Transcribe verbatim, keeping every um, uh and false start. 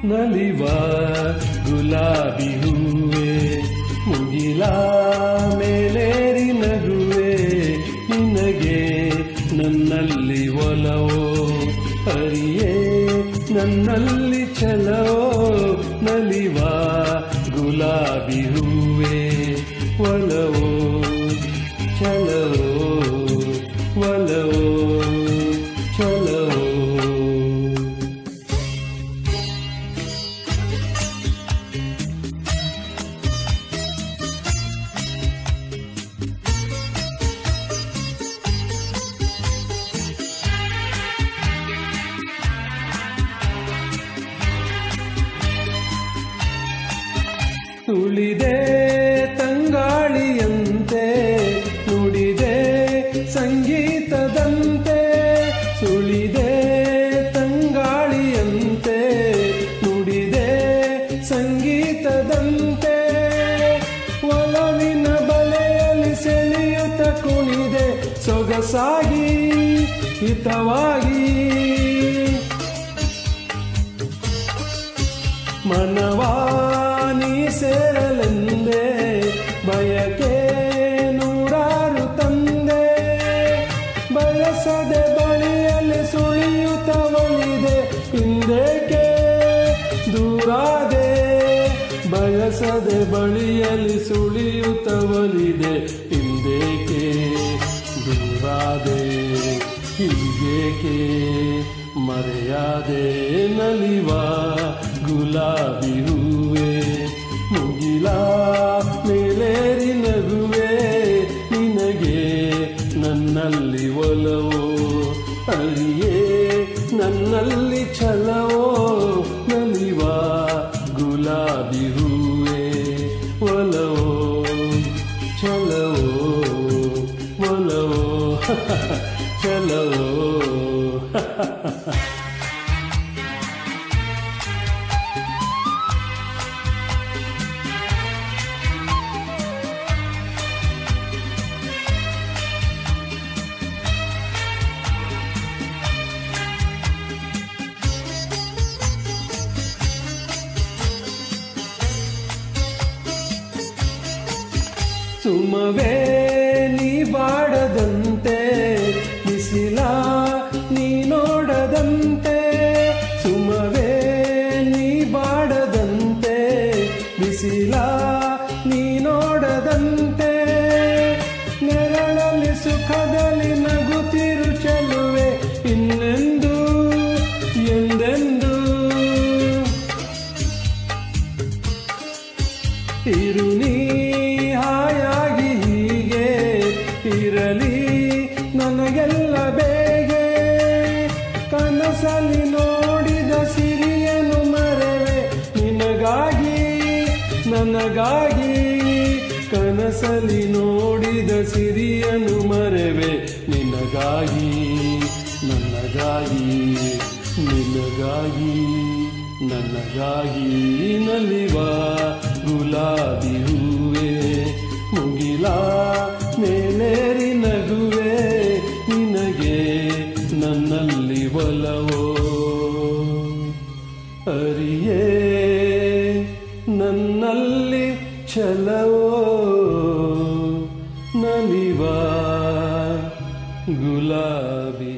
ನಲಿವ ಗುಲಾಬಿ ಹೂವೆ ಮುಗಿಲ ಮೇಲೇರಿ ನಗುವೆ ನಿನಗೆ ನನ್ನಲ್ಲಿ ಒಲವೋ ಹರಿಯೇ ನನ್ನಲ್ಲಿ ಛಲವೋ ನಲಿವ ಗುಲಾಬಿ ಹೂವೆ ಒಲವೋ ಛಲವೋ ಒಲವೋ ಛಲವೋ ತುಳಿದೆ ತಂಗಾಳಿಯಂತೆ ನುಡಿದೆ ಸಂಗೀತದಂತೆ ಸುಳಿದೆ ತಂಗಾಳಿಯಂತೆ ನುಡಿದೆ ಸಂಗೀತದಂತೆ ಒಲವಿನ ಬಲೆಯಲ್ಲಿ ಸೆಳೆಯುತ್ತ ಕುಣಿದೆ ಸೊಗಸಾಗಿ ಹಿತವಾಗಿ ಮನವಾನಿ ಸೇರಲೆಂದೆ ಬಯಕೆ ನೂರಾರು ತಂದೆ ಬಯಸದೆ ಬಳಿಯಲ್ಲಿ ಸುಳಿಯುತ್ತ ಒಲಿದೆ ಹಿಂದೇಕೆ ದೂರಾದೆ ಬಯಸದೆ ಬಳಿಯಲ್ಲಿ ಸುಳಿಯುತ್ತ ಒಲಿದೆ ಹಿಂದೇಕೆ ದೂರಾದೆ ಹೀಗೇಕೆ ಮರೆಯಾದೆ ನಲಿವ ಗುಲಾಬಿ ಹೂವೆ ಮುಗಿಲ ಮೇಲೇರಿ ನಗುವೆ ನಿನಗೆ ನನ್ನಲ್ಲಿ ಒಲವೋ ಹರಿಯೇ ನನ್ನಲ್ಲಿ ಛಲವೋ ನಲಿವ ಗುಲಾಬಿ ಹೂವೆ ಒಲವೋ ಛಲವೋ ಒಲವೋ ಛಲವೋ ಸುಮವೇ ನೀ ಬಾಡದಂತೆ ಬಿಸಿಲ ನೀ ನೋಡದಂತೆ ಸುಮವೇ ನೀ ಬಾಡದಂತೆ ಬಿಸಿಲ ನೀ ನೋಡದಂತೆ ನೆರಳಲ್ಲಿ ಸುಖದಲ್ಲಿ ನಗುತ್ತಿರು ಚೆಲುವೆ ಇನ್ನೆಂದು ಎಂದೆಂದು ಇರು ನೀ ಹಾಯಾಗಿ ಹೀಗೆ ಇರಲಿ ನನಗೆಲ್ಲ ಬೇಗೆ ಕನಸಲ್ಲಿ ನೋಡಿದ ಸಿರಿಯನು ಮರೆವೆ ನಿನಗಾಗಿ ನನಗಾಗಿ ಕನಸಲ್ಲಿ ನೋಡಿದ ಸಿರಿಯನು ಮರೆವೆ ನಿನಗಾಗಿ ನನಗಾಗಿ ನಿನಗಾಗಿ ನನಗಾಗಿ ನಲಿವ ಗುಲಾಬಿ ಹೂವೆ ಮುಗಿಲ ಮೇಲೇರಿ ನಗುವೆ ನಿನಗೆ ನನ್ನಲ್ಲಿ ಒಲವೋ ಹರಿಯೇ ನನ್ನಲ್ಲಿ ಛಲವೋ ನಲಿವ ಗುಲಾಬಿ